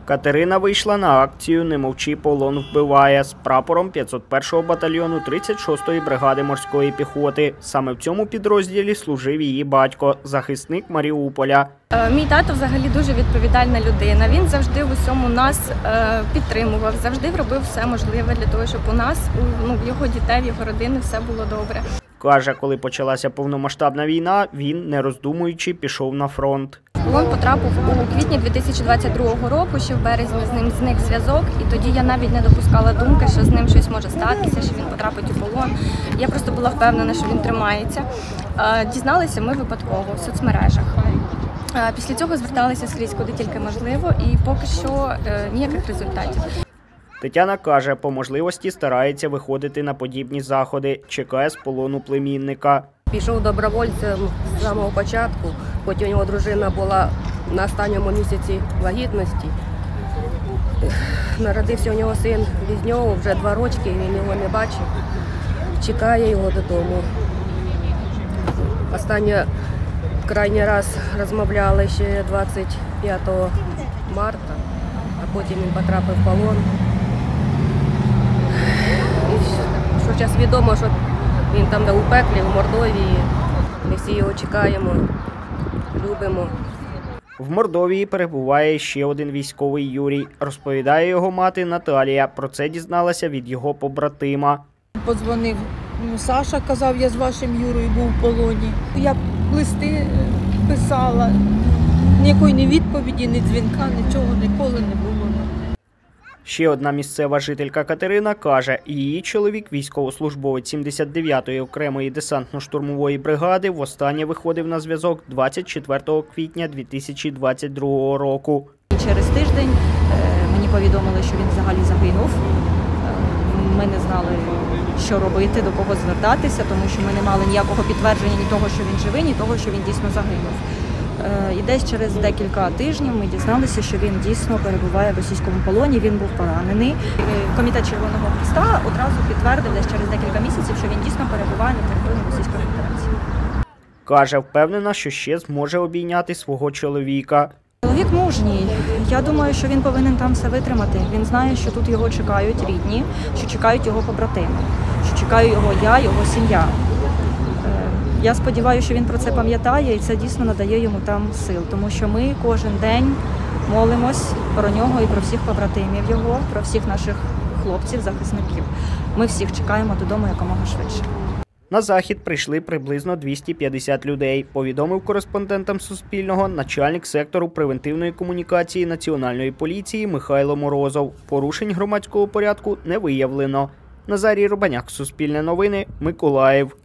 Катерина вийшла на акцію «Не мовчи, полон вбиває» з прапором 501-го батальйону 36-ї бригади морської піхоти. Саме в цьому підрозділі служив її батько, захисник Маріуполя. Мій тато взагалі дуже відповідальна людина. Він завжди в усьому нас підтримував, завжди робив все можливе для того, щоб у нас, в його дітей, в його родини все було добре. Каже, коли почалася повномасштабна війна, він, не роздумуючи, пішов на фронт. Він потрапив у квітні 2022 року, ще в березні з ним зник зв'язок, і тоді я навіть не допускала думки, що з ним щось може статися, що він потрапить у полон. Я просто була впевнена, що він тримається. Дізналися ми випадково в соцмережах. Після цього зверталися скрізь, куди тільки можливо, і поки що ніяких результатів. Тетяна каже, по можливості старається виходити на подібні заходи, чекає з полону племінника. Пішов добровольцем з самого початку, потім у нього дружина була на останньому місяці вагітності. Народився у нього син від нього, вже 2 роки, він його не бачив, чекає його додому. Крайній раз розмовляли ще 25 марта, а потім він потрапив в полон. І що зараз відомо, що він там у пеклі, в Мордовії. Ми всі його чекаємо, любимо. В Мордовії перебуває ще один військовий Юрій. Розповідає його мати Наталія. Про це дізналася від його побратима. Подзвонив Саша, казав, я з вашим Юрою був в полоні. Я листи писала, ніякої ні відповіді, ні дзвінка, нічого ніколи не було. Ще одна місцева жителька Катерина каже, її чоловік, військовослужбовець 79-ї окремої десантно-штурмової бригади, востаннє виходив на зв'язок 24 квітня 2022 року. Через тиждень мені повідомили, що він взагалі загинув. Ми не знали, що робити, до кого звертатися, тому що ми не мали ніякого підтвердження ні того, що він живий, ні того, що він дійсно загинув. І десь через декілька тижнів ми дізналися, що він дійсно перебуває в російському полоні, він був поранений. Комітет Червоного Хреста одразу підтвердив десь через декілька місяців, що він дійсно перебуває на території Російської Федерації. Каже, впевнена, що ще зможе обійняти свого чоловіка. Чоловік мужній. Я думаю, що він повинен там все витримати. Він знає, що тут його чекають рідні, що чекають його побратими, що чекаю його я, його сім'я. Я сподіваюся, що він про це пам'ятає і це дійсно надає йому там сил, тому що ми кожен день молимось про нього і про всіх побратимів його, про всіх наших хлопців, захисників. Ми всіх чекаємо додому якомога швидше. На захід прийшли приблизно 250 людей, повідомив кореспондентам Суспільного начальник сектору превентивної комунікації Національної поліції Михайло Морозов. Порушень громадського порядку не виявлено. Назарій Рубаняк, Суспільне новини, Миколаїв.